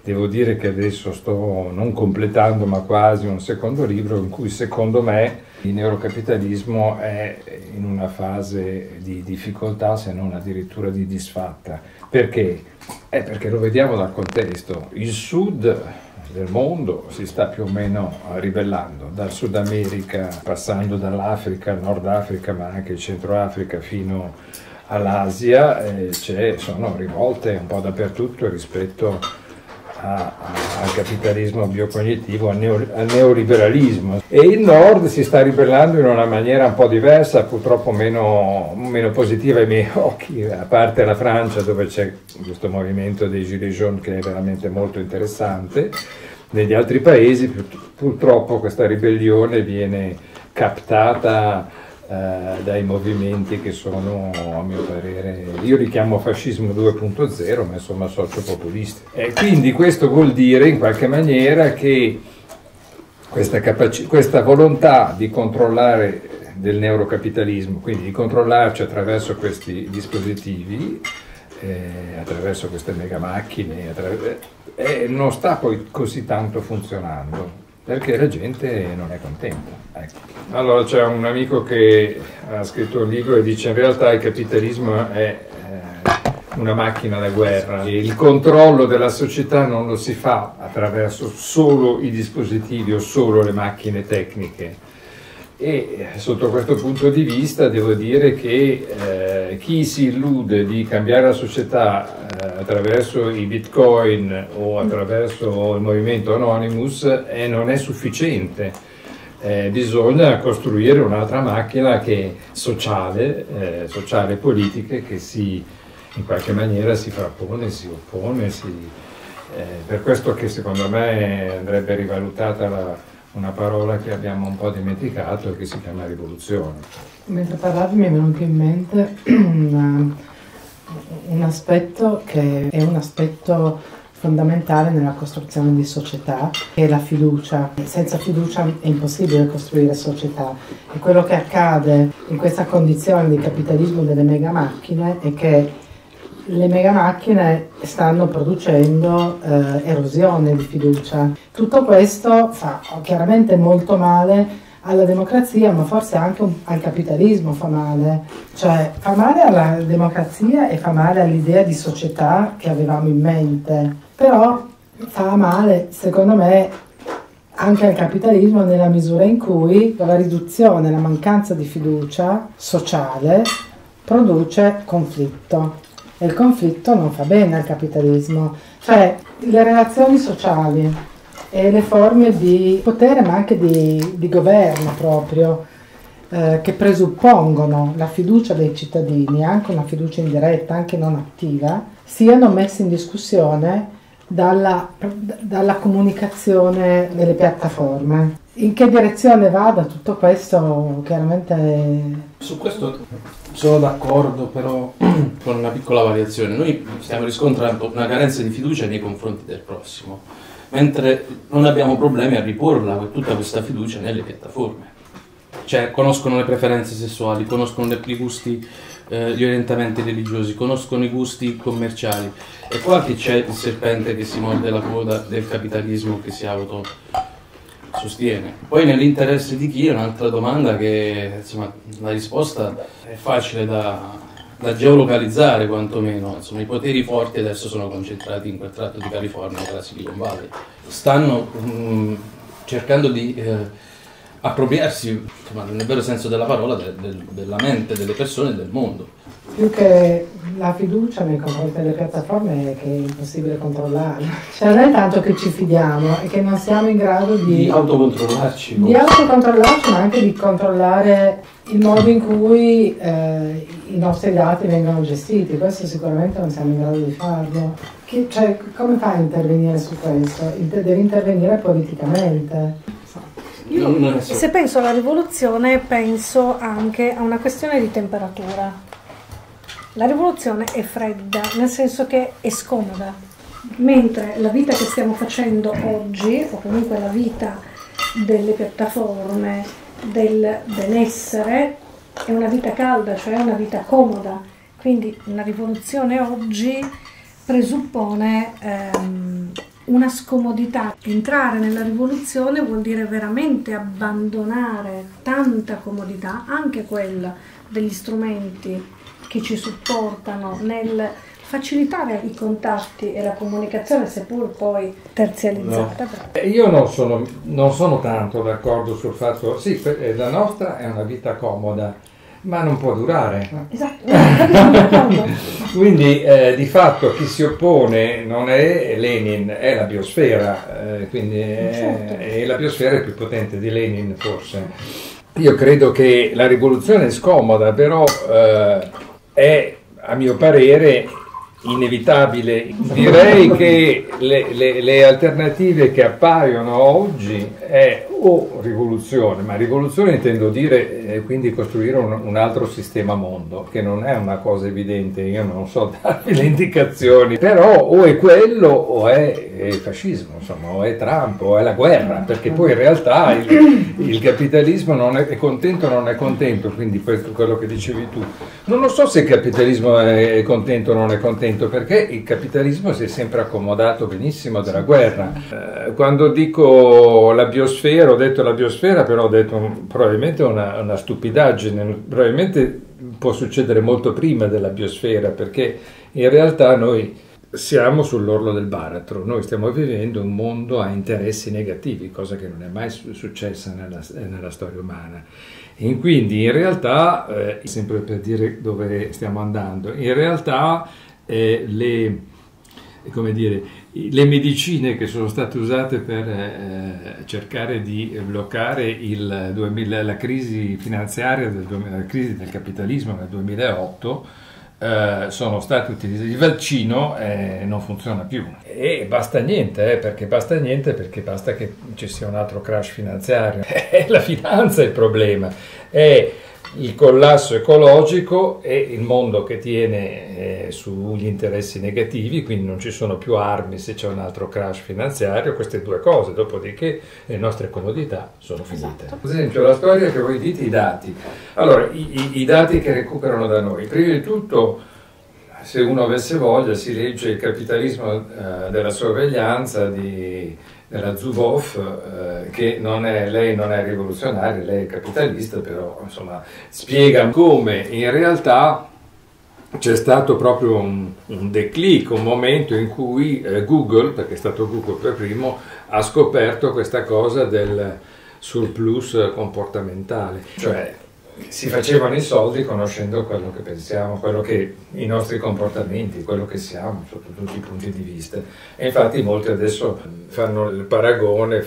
Devo dire che adesso sto non completando ma quasi un secondo libro in cui secondo me il neurocapitalismo è in una fase di difficoltà, se non addirittura di disfatta. Perché? Perché lo vediamo dal contesto. Il sud del mondo si sta più o meno ribellando, dal Sud America, passando dall'Africa, Nord Africa, ma anche il Centro Africa fino all'Asia, sono rivolte un po' dappertutto rispetto al capitalismo biocognitivo, al neoliberalismo. E il Nord si sta ribellando in una maniera un po' diversa, purtroppo meno positiva ai miei occhi, a parte la Francia dove c'è questo movimento dei Gilets jaunes che è veramente molto interessante. Negli altri paesi purtroppo questa ribellione viene captata dai movimenti che sono, a mio parere, io li chiamo fascismo 2.0, ma insomma sociopopulisti. E quindi questo vuol dire in qualche maniera che questa volontà di controllare del neurocapitalismo, quindi di controllarci attraverso questi dispositivi, attraverso queste mega macchine, non sta poi così tanto funzionando, perché la gente non è contenta. Ecco. Allora c'è un amico che ha scritto un libro e dice in realtà il capitalismo è una macchina da guerra. Il controllo della società non lo si fa attraverso solo i dispositivi o solo le macchine tecniche. E sotto questo punto di vista devo dire che chi si illude di cambiare la società attraverso i bitcoin o attraverso il movimento Anonymous non è sufficiente. Bisogna costruire un'altra macchina che è sociale e politica, che in qualche maniera si frappone, si oppone. Per questo che secondo me andrebbe rivalutata una parola che abbiamo un po' dimenticato e che si chiama rivoluzione. Mentre parlavi mi è venuto in mente un aspetto che è un aspetto fondamentale nella costruzione di società, che è la fiducia. Senza fiducia è impossibile costruire società, e quello che accade in questa condizione di capitalismo delle mega macchine è che le mega macchine stanno producendo erosione di fiducia. Tutto questo fa chiaramente molto male alla democrazia, ma forse anche al capitalismo fa male. Cioè fa male alla democrazia e fa male all'idea di società che avevamo in mente. Però fa male, secondo me, anche al capitalismo nella misura in cui la riduzione, la mancanza di fiducia sociale produce conflitto. E il conflitto non fa bene al capitalismo. Cioè le relazioni sociali e le forme di potere, ma anche di governo proprio, che presuppongono la fiducia dei cittadini, anche una fiducia indiretta, anche non attiva, siano messe in discussione dalla comunicazione delle piattaforme. In che direzione vada tutto questo, chiaramente... Su questo sono d'accordo, però con una piccola variazione. Noi stiamo riscontrando una carenza di fiducia nei confronti del prossimo, mentre non abbiamo problemi a riporla tutta questa fiducia nelle piattaforme. Cioè conoscono le preferenze sessuali, conoscono i gusti, gli orientamenti religiosi, conoscono i gusti commerciali. E qua che c'è il serpente che si morde la coda del capitalismo che si sostiene. Poi nell'interesse di chi è un'altra domanda che, insomma, la risposta è facile da geolocalizzare quantomeno. Insomma, i poteri forti adesso sono concentrati in quel tratto di California, che è la Silicon Valley. Stanno cercando di appropriarsi, insomma, nel vero senso della parola, della mente delle persone e del mondo. Più che la fiducia nei confronti delle piattaforme è che è impossibile controllarle. Cioè non è tanto che ci fidiamo, è che non siamo in grado di autocontrollarci. Di autocontrollarci, ma anche di controllare il modo in cui i nostri dati vengono gestiti. Questo sicuramente non siamo in grado di farlo. Cioè, come fai a intervenire su questo? Devi intervenire politicamente. Io, se penso alla rivoluzione, penso anche a una questione di temperatura. La rivoluzione è fredda, nel senso che è scomoda, mentre la vita che stiamo facendo oggi, o comunque la vita delle piattaforme, del benessere, è una vita calda, cioè una vita comoda. Quindi una rivoluzione oggi presuppone una scomodità. Entrare nella rivoluzione vuol dire veramente abbandonare tanta comodità, anche quella degli strumenti che ci supportano nel facilitare i contatti e la comunicazione, seppur poi terzializzata. No. Io non sono tanto d'accordo sul fatto, sì, la nostra è una vita comoda, ma non può durare. Esatto. Quindi di fatto chi si oppone non è Lenin, è la biosfera, quindi e la biosfera è più potente di Lenin forse. Io credo che la rivoluzione è scomoda, però è a mio parere inevitabile. Direi che le alternative che appaiono oggi è o rivoluzione, ma rivoluzione intendo dire quindi costruire un altro sistema mondo, che non è una cosa evidente, io non so darvi le indicazioni, però o è quello o è fascismo, insomma, o è Trump o è la guerra, perché poi in realtà il capitalismo non è contento o non è contento, quindi quello che dicevi tu. Non lo so se il capitalismo è contento o non è contento, perché il capitalismo si è sempre accomodato benissimo della guerra. Quando dico la biosfera, ho detto la biosfera, però ho detto probabilmente una stupidaggine, probabilmente può succedere molto prima della biosfera, perché in realtà noi siamo sull'orlo del baratro, noi stiamo vivendo un mondo a interessi negativi, cosa che non è mai successa nella storia umana. E quindi in realtà, sempre per dire dove stiamo andando, in realtà le medicine che sono state usate per cercare di bloccare la crisi finanziaria, la crisi del capitalismo nel 2008, sono stati utilizzati. Il vaccino non funziona più e basta niente, perché basta che ci sia un altro crash finanziario. È la finanza il problema, è il collasso ecologico e il mondo che tiene sugli interessi negativi, quindi non ci sono più armi se c'è un altro crash finanziario, queste due cose, dopodiché le nostre comodità sono finite. Esatto. Per esempio la storia che voi dite, i dati. Allora, i dati che recuperano da noi, prima di tutto, se uno avesse voglia, si legge Il capitalismo della sorveglianza della Zuboff, che lei non è rivoluzionaria, lei è capitalista, però insomma spiega come in realtà c'è stato proprio un declic, un momento in cui Google, perché è stato Google per primo, ha scoperto questa cosa del surplus comportamentale, cioè si facevano i soldi conoscendo quello che pensiamo, i nostri comportamenti, quello che siamo sotto tutti i punti di vista. E infatti molti adesso fanno il paragone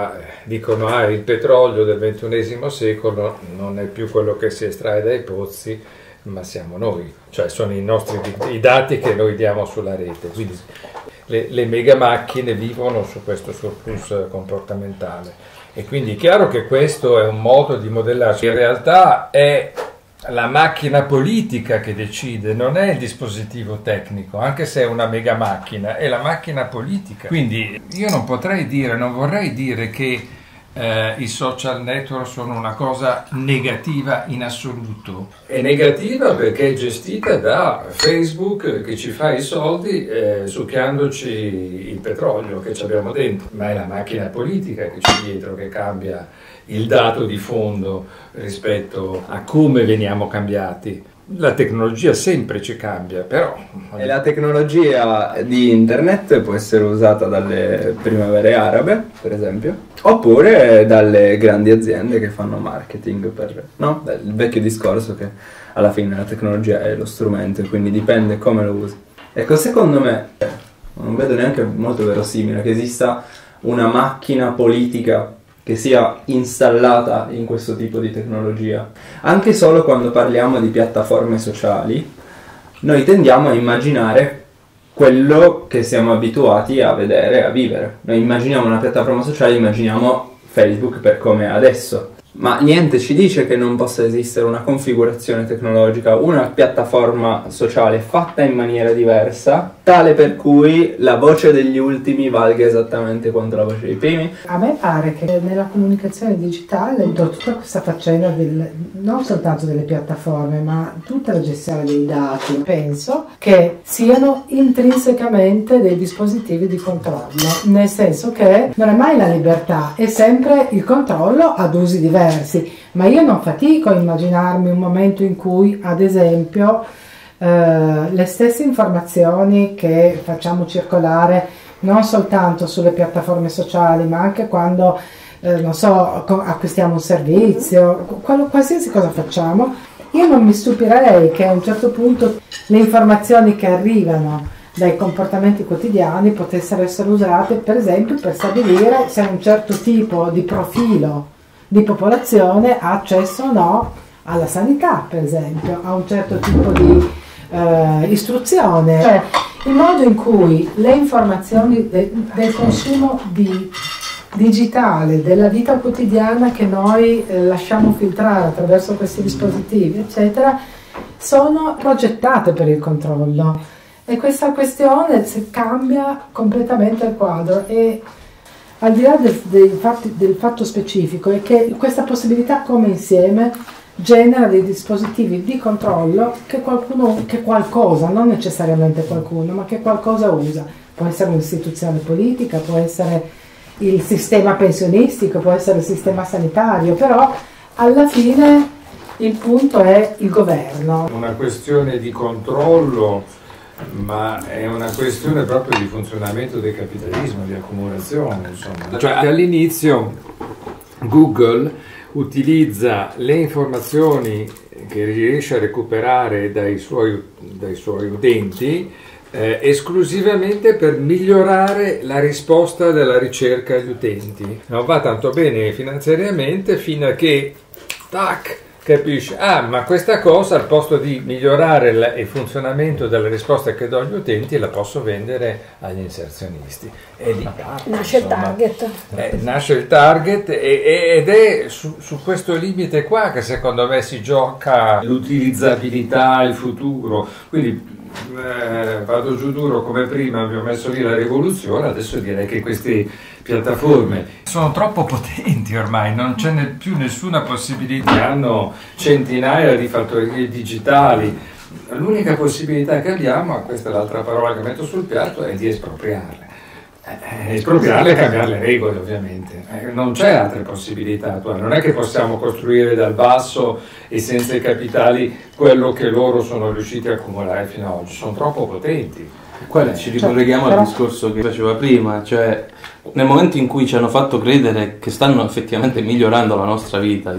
dicono il petrolio del XXI secolo non è più quello che si estrae dai pozzi, ma siamo noi, cioè sono i dati che noi diamo sulla rete. Quindi le mega macchine vivono su questo surplus comportamentale. E quindi è chiaro che questo è un modo di modellarsi. In realtà è la macchina politica che decide, non è il dispositivo tecnico, anche se è una mega macchina, è la macchina politica. Quindi io non vorrei dire che i social network sono una cosa negativa in assoluto. È negativa perché è gestita da Facebook che ci fa i soldi succhiandoci il petrolio che ci abbiamo dentro, ma è la macchina politica che c'è dietro che cambia il dato di fondo rispetto a come veniamo cambiati. La tecnologia sempre ci cambia, però... E la tecnologia di internet può essere usata dalle primavere arabe, per esempio, oppure dalle grandi aziende che fanno marketing, no? Il vecchio discorso che alla fine la tecnologia è lo strumento, quindi dipende come lo usi. Ecco, secondo me, non vedo neanche molto verosimile che esista una macchina politica che sia installata in questo tipo di tecnologia. Anche solo quando parliamo di piattaforme sociali, noi tendiamo a immaginare quello che siamo abituati a vedere, a vivere. Noi immaginiamo una piattaforma sociale, immaginiamo Facebook per come è adesso. ma niente ci dice che non possa esistere una configurazione tecnologica, una piattaforma sociale fatta in maniera diversa, tale per cui la voce degli ultimi valga esattamente quanto la voce dei primi. A me pare che nella comunicazione digitale tutta questa faccenda non soltanto delle piattaforme, ma tutta la gestione dei dati, penso che siano intrinsecamente dei dispositivi di controllo, nel senso che non è mai la libertà, è sempre il controllo ad usi diversi. Ma io non fatico a immaginarmi un momento in cui, ad esempio, le stesse informazioni che facciamo circolare non soltanto sulle piattaforme sociali, ma anche quando, non so, acquistiamo un servizio, qualsiasi cosa facciamo, io non mi stupirei che a un certo punto le informazioni che arrivano dai comportamenti quotidiani potessero essere usate, per esempio, per stabilire se un certo tipo di profilo di popolazione ha accesso o no alla sanità, per esempio, a un certo tipo di istruzione. Cioè, il modo in cui le informazioni del consumo digitale, della vita quotidiana che noi lasciamo filtrare attraverso questi dispositivi, eccetera, sono progettate per il controllo. E questa questione cambia completamente il quadro. E al di là del fatto specifico è che questa possibilità come insieme genera dei dispositivi di controllo che qualcosa, non necessariamente qualcuno, ma che qualcosa usa. Può essere un'istituzione politica, può essere il sistema pensionistico, può essere il sistema sanitario, però alla fine il punto è il governo. Una questione di controllo, ma è una questione proprio di funzionamento del capitalismo, di accumulazione, insomma. Cioè, all'inizio Google utilizza le informazioni che riesce a recuperare dai suoi utenti esclusivamente per migliorare la risposta della ricerca agli utenti. Non va tanto bene finanziariamente fino a che, tac, capisci, ma questa cosa al posto di migliorare il funzionamento delle risposte che do agli utenti la posso vendere agli inserzionisti. E lì nasce il target. Nasce il target ed è su questo limite qua che secondo me si gioca l'utilizzabilità, il futuro. Quindi vado giù duro come prima, abbiamo messo lì la rivoluzione, adesso direi che queste piattaforme sono troppo potenti ormai, non c'è più nessuna possibilità, hanno centinaia di fattorie digitali, l'unica possibilità che abbiamo, questa è l'altra parola che metto sul piatto, è di espropriarle. Espropriarle e cambiare le regole, ovviamente. Non c'è altre possibilità attuali. Non è che possiamo costruire dal basso e senza i capitali quello che loro sono riusciti a accumulare fino ad oggi. Sono troppo potenti. Qua ci ricolleghiamo al discorso che faceva prima, cioè nel momento in cui ci hanno fatto credere che stanno effettivamente migliorando la nostra vita,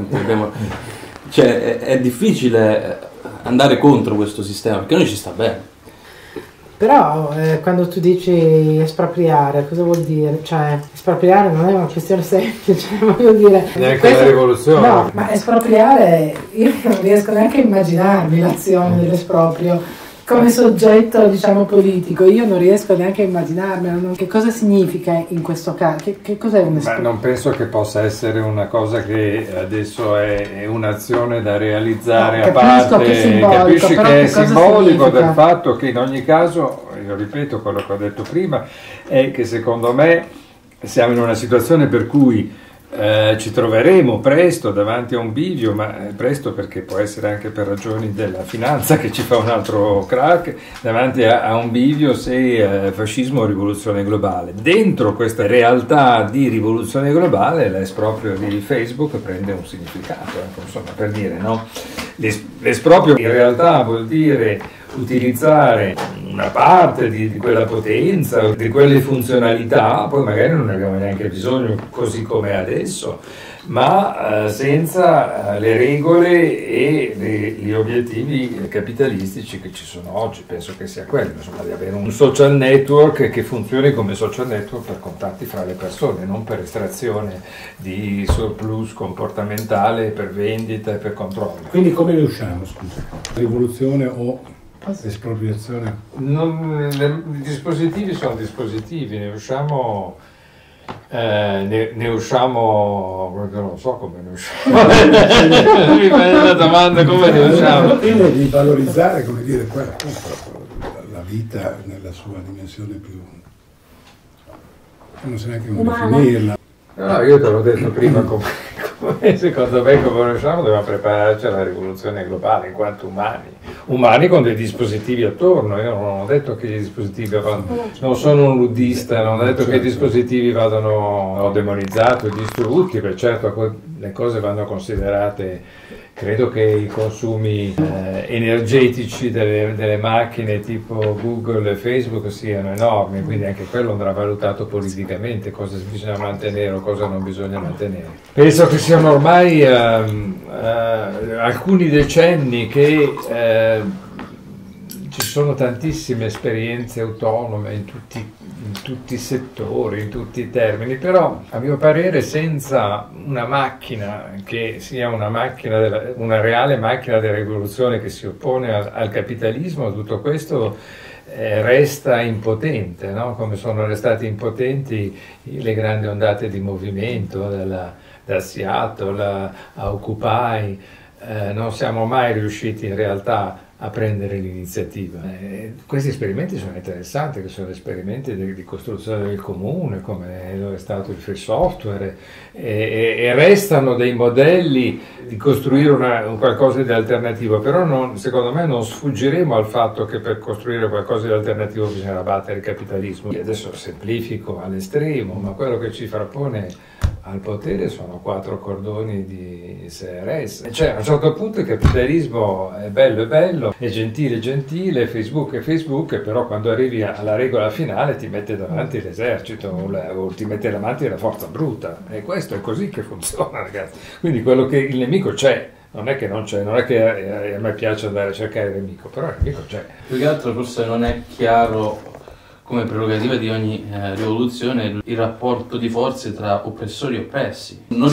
cioè è difficile andare contro questo sistema perché noi ci sta bene. Però quando tu dici espropriare, cosa vuol dire? Cioè, espropriare non è una questione semplice, voglio dire. Neanche la rivoluzione. No, ma espropriare, io non riesco neanche a immaginarmi l'azione dell'esproprio come soggetto, diciamo, politico. Io non riesco neanche a immaginarmelo. Che cosa significa in questo caso? Che cos'è un esproprio? Non penso che possa essere una cosa che adesso è un'azione da realizzare a parte. Capisci che è simbolico del fatto che in ogni caso, io ripeto quello che ho detto prima, è che secondo me siamo in una situazione per cui ci troveremo presto davanti a un bivio, ma presto perché può essere anche per ragioni della finanza che ci fa un altro crack, davanti a un bivio se fascismo o rivoluzione globale. Dentro questa realtà di rivoluzione globale l'esproprio di Facebook prende un significato, insomma, per dire, no? L'esproprio in realtà vuol dire utilizzare una parte di quella potenza, di quelle funzionalità, poi magari non ne abbiamo neanche bisogno così come adesso, ma senza le regole e gli obiettivi capitalistici che ci sono oggi. Penso che sia quello, insomma, di avere un social network che funzioni come social network per contatti fra le persone, non per estrazione di surplus comportamentale, per vendita e per controllo. Quindi come ne usciamo, scusa? Rivoluzione o espropriazione? I dispositivi sono dispositivi, ne usciamo Ne usciamo, non so come ne usciamo. Mi fai la domanda come ne usciamo. Alla fine di valorizzare, come dire, la vita nella sua dimensione più, non so neanche come definirla. No, io te l'ho detto prima, come secondo me come usciamo dobbiamo prepararci alla rivoluzione globale in quanto umani con dei dispositivi attorno. Io non ho detto che i dispositivi non sono un ludista, non ho detto che i dispositivi vadano demonizzati o distrutti, per certo le cose vanno considerate. Credo che i consumi energetici delle macchine tipo Google e Facebook siano enormi, quindi anche quello andrà valutato politicamente, cosa bisogna mantenere o cosa non bisogna mantenere. Penso che siano ormai alcuni decenni che ci sono tantissime esperienze autonome in tutti i settori, in tutti i termini, però a mio parere senza una macchina che sia una reale macchina della rivoluzione che si oppone al capitalismo, tutto questo resta impotente, no? Come sono restate impotenti le grandi ondate di movimento da Seattle a Occupy. Non siamo mai riusciti in realtà a prendere l'iniziativa. Questi esperimenti sono interessanti, che sono esperimenti di costruzione del comune, come è stato il free software, e restano dei modelli di costruire un qualcosa di alternativo, però secondo me non sfuggiremo al fatto che per costruire qualcosa di alternativo bisogna battere il capitalismo. Io adesso semplifico all'estremo, ma quello che ci frappone al potere sono 4 cordoni di CRS. Cioè, a un certo punto il capitalismo è bello, è gentile, Facebook è Facebook, però quando arrivi alla regola finale ti mette davanti l'esercito o ti mette davanti la forza bruta. E questo è così che funziona, ragazzi. Quindi il nemico c'è. Non è che non c'è, non è che a me piace andare a cercare il nemico, però il nemico c'è. Più che altro forse non è chiaro come prerogativa di ogni rivoluzione il rapporto di forze tra oppressori e oppressi. Non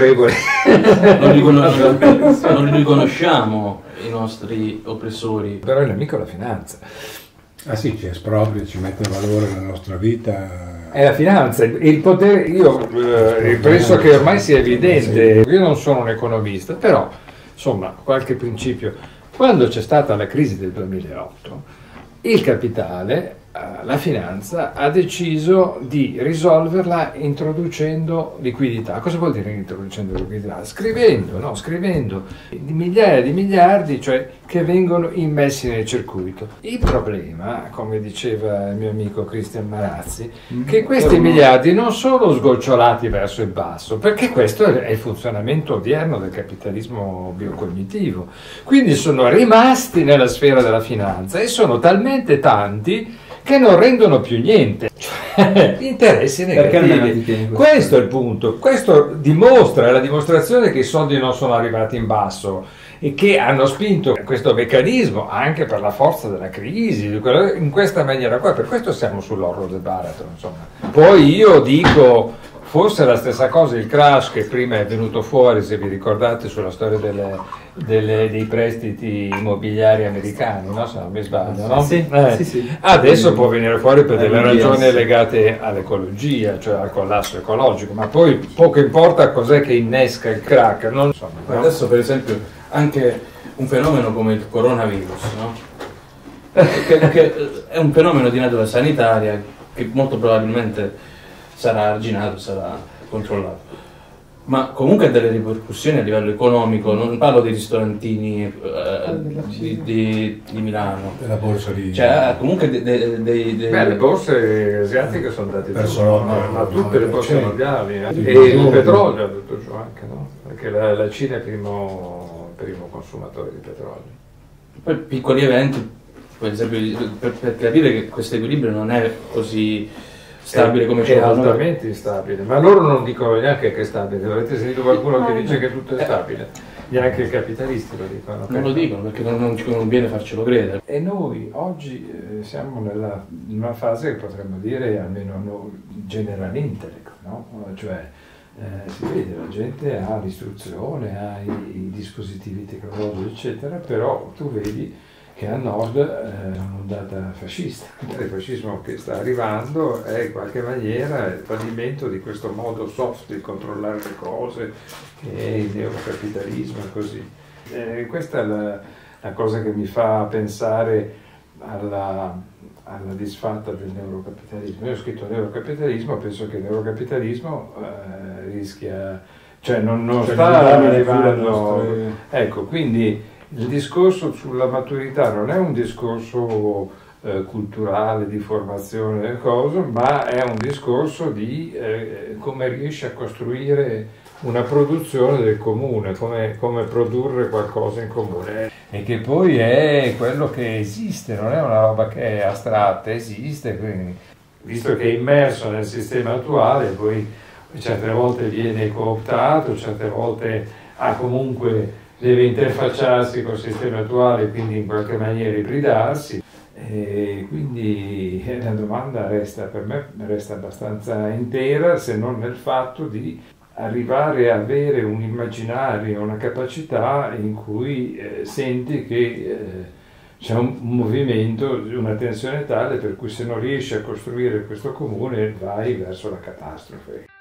riconosciamo i nostri oppressori. Però il nemico è la finanza. Ah sì, ci espropria, ci mette a valore la nostra vita. È la finanza, il potere. Io penso che ormai sia evidente. Io non sono un economista, però insomma qualche principio. Quando c'è stata la crisi del 2008, il capitale, la finanza, ha deciso di risolverla introducendo liquidità. Cosa vuol dire introducendo liquidità? Scrivendo migliaia di miliardi, cioè che vengono immessi nel circuito. Il problema, come diceva il mio amico Cristian Marazzi, che questi miliardi non sono sgocciolati verso il basso, perché questo è il funzionamento odierno del capitalismo biocognitivo. Quindi sono rimasti nella sfera della finanza e sono talmente tanti che non rendono più niente, cioè interessi negativi. Questo è il punto, questo dimostra, è la dimostrazione che i soldi non sono arrivati in basso e che hanno spinto questo meccanismo anche per la forza della crisi, in questa maniera qua, per questo siamo sull'orlo del baratro, insomma. Poi io dico, forse è la stessa cosa il crash che prima è venuto fuori, se vi ricordate, sulla storia dei prestiti immobiliari americani, no? Se non mi sbaglio, no? Sì. Adesso può venire fuori per delle ragioni legate all'ecologia, cioè al collasso ecologico, ma poi poco importa cos'è che innesca il crack. No? Adesso per esempio anche un fenomeno come il coronavirus, no? che è un fenomeno di natura sanitaria che molto probabilmente sarà arginato, sarà controllato, ma comunque ha delle ripercussioni a livello economico. Non parlo dei ristorantini di Milano, Della borsa di... cioè comunque le borse asiatiche sono andate giù, ma tutte le borse mondiali, e il il petrolio è andato giù anche, no? Perché la Cina è il primo consumatore di petrolio. Poi piccoli eventi, per esempio, per capire che questo equilibrio non è così stabile come è altamente instabile, ma loro non dicono neanche che è stabile. Avete sentito qualcuno che dice che tutto è stabile? Neanche i capitalisti lo dicono. Non lo dicono perché non ci conviene farcelo credere. E noi oggi siamo in una fase che potremmo dire, almeno generalmente, no? Cioè si vede, la gente ha l'istruzione, ha i dispositivi tecnologici, eccetera, però tu vedi che a nord è un'ondata fascista. Il fascismo che sta arrivando è in qualche maniera il fallimento di questo modo soft di controllare le cose, che è il neocapitalismo e così. Questa è la cosa che mi fa pensare alla disfatta del neurocapitalismo. Io ho scritto neurocapitalismo, penso che il neurocapitalismo rischia, cioè non sta arrivando. Ecco, quindi il discorso sulla maturità non è un discorso culturale, di formazione del coso, ma è un discorso di come riesci a costruire una produzione del comune, come produrre qualcosa in comune, e che poi è quello che esiste, non è una roba che è astratta, esiste, quindi, visto che è immerso nel sistema attuale, poi certe volte viene cooptato, certe volte comunque deve interfacciarsi col sistema attuale, quindi in qualche maniera ibridarsi. E quindi la domanda per me resta abbastanza intera, se non nel fatto di arrivare a avere un immaginario, una capacità in cui senti che c'è un movimento, una tensione tale per cui se non riesci a costruire questo comune vai verso la catastrofe.